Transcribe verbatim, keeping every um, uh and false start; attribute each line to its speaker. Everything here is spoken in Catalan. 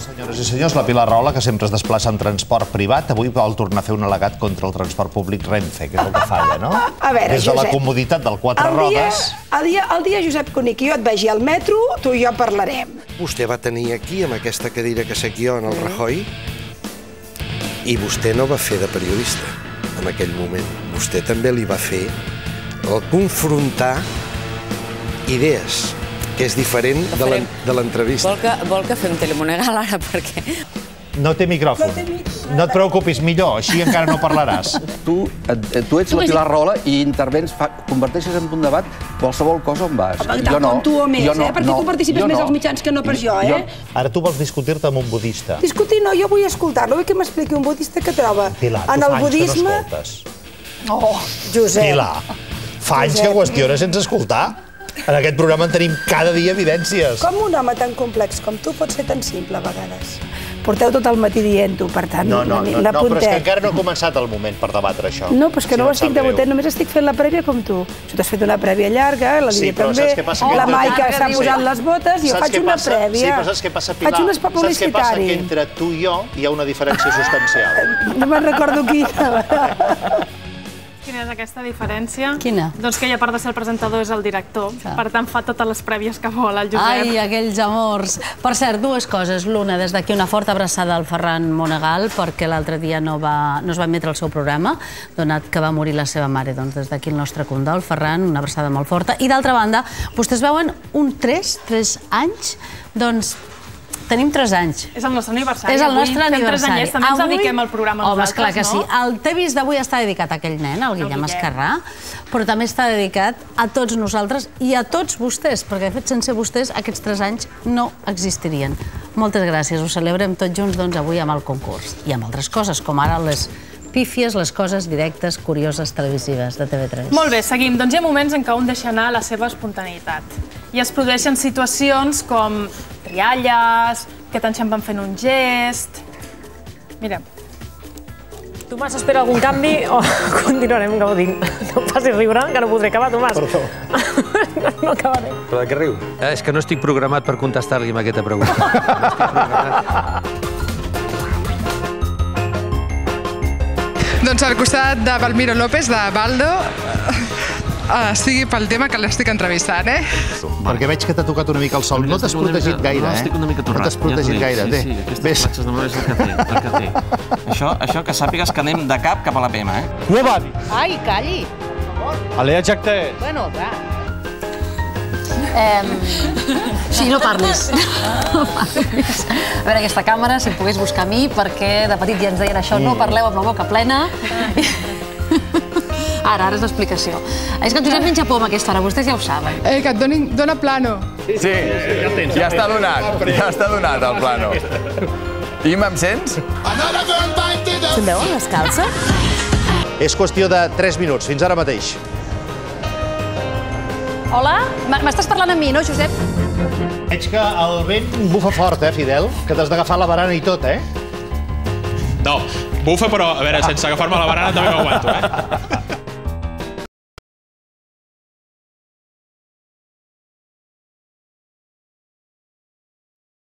Speaker 1: Senyores i senyors, la Pilar Rahola, que sempre es desplaça en transport privat, avui vol tornar a fer un al·legat contra el transport públic Renfe, que és el que falla, no?
Speaker 2: A veure,
Speaker 1: Des de la comoditat del quatre rodes...
Speaker 2: El dia, el dia, Josep Conic, jo et vegi al metro, tu i jo parlarem.
Speaker 3: Vostè va tenir aquí, amb aquesta cadira que sec jo, en el Rajoy, i vostè no va fer de periodista en aquell moment. Vostè també li va fer el confrontar idees, que és diferent de l'entrevista.
Speaker 4: Vol que fem Telemonegal ara, perquè...
Speaker 1: No té micròfon. No et preocupis, millor, així encara no parlaràs.
Speaker 5: Tu ets la Pilar Rahola i intervens, converteixes en un debat qualsevol cosa on vas.
Speaker 2: Jo no. Com tu o més, eh? Perquè tu participes més als mitjans que no pas jo, eh?
Speaker 1: Ara tu vols discutir-te amb un budista.
Speaker 2: Discutir no, jo vull escoltar-lo. Vull que m'expliqui un budista que troba
Speaker 1: Pilar, tu fa anys que no escoltes.
Speaker 2: Oh, Josep.
Speaker 1: Pilar, fa anys que qüestiones sense escoltar? En aquest programa en tenim cada dia evidències.
Speaker 2: Com un home tan complex com tu pot ser tan simple a vegades? Porteu tot el matí dient-ho, per tant,
Speaker 1: no, no, no, no, però és que encara no ha començat el moment per debatre això.
Speaker 2: No, però és que no ho estic debatent, només estic fent la prèvia com tu. Tu t'has fet una prèvia llarga, la Lídia també, la Maica s'ha posat les botes i jo faig una prèvia.
Speaker 1: Sí, però saps què passa, Pilar?
Speaker 2: Faig un espà publicitari.
Speaker 1: Saps què passa? Que entre tu i jo hi ha una diferència substancial.
Speaker 2: No me'n recordo quina.
Speaker 6: Quina és aquesta diferència?
Speaker 4: Quina?
Speaker 6: Doncs que ella, a part de ser el presentador, és el director. Per tant, fa totes les prèvies que vol, el Josep.
Speaker 4: Ai, aquells amors. Per cert, dues coses. L'una, des d'aquí una forta abraçada al Ferran Monegal, perquè l'altre dia no es va emetre el seu programa, donat que va morir la seva mare. Doncs des d'aquí el nostre condol, Ferran, una abraçada molt forta. I d'altra banda, vostès veuen un tres, tres anys, doncs... Tenim tres anys.
Speaker 6: És el nostre aniversari.
Speaker 4: És el nostre aniversari.
Speaker 6: També ens dediquem al programa nosaltres, no?
Speaker 4: Home, esclar que sí. El T'he vist d'avui està dedicat a aquell nen, el Guillem Esquerrà, però també està dedicat a tots nosaltres i a tots vostès, perquè de fet sense vostès aquests tres anys no existirien. Moltes gràcies. Ho celebrem tots junts doncs avui amb el concurs i amb altres coses, com ara les pífies, les coses directes, curioses, televisives de T V tres.
Speaker 6: Molt bé, seguim. Doncs hi ha moments en què un deixa anar la seva espontaneïtat. I es produeixen situacions com rialles, que t'enxampen fent un gest... Mirem.
Speaker 7: Tomàs, espera algun canvi o continuarem gaudint? No em facis riure, que no podré acabar, Tomàs.
Speaker 1: Perdó.
Speaker 7: No acabaré.
Speaker 5: Però de què riu?
Speaker 8: És que no estic programat per contestar-li amb aquesta pregunta. No estic programat.
Speaker 9: Doncs al costat de Valmiro López, de Baldo, estigui pel tema que l'estic entrevistant, eh?
Speaker 1: Perquè veig que t'ha tocat una mica el sol. No t'has protegit gaire, eh?
Speaker 8: No, estic una mica torrat.
Speaker 1: No t'has protegit gaire, té.
Speaker 8: Sí, sí, aquestes platges de mà és el que té, el que té. Això que sàpigues que anem de cap cap a la P M, eh?
Speaker 10: Cua Babi!
Speaker 4: Ai, calli!
Speaker 10: Alea Jacte!
Speaker 4: Bueno, clar. Sí, no parlis. No parlis. A veure, aquesta càmera, si em pogués buscar a mi, perquè de petit ja ens deien això, no parleu amb la boca plena. Ara, ara és l'explicació. És que el Josep menja poma a aquesta hora, vostès ja ho saben.
Speaker 9: Eh, que et dona plano.
Speaker 11: Sí, ja està donat, ja està donat el plano. I me'm sents?
Speaker 4: Se'n veuen les calces?
Speaker 1: És qüestió de tres minuts, fins ara mateix.
Speaker 4: Hola? M'estàs parlant amb mi, no, Josep?
Speaker 1: Veig que el vent bufa fort, eh, Fidel? Que t'has d'agafar la barana i tot, eh?
Speaker 12: No, bufa, però, a veure, sense agafar-me la barana també m'aguanto, eh?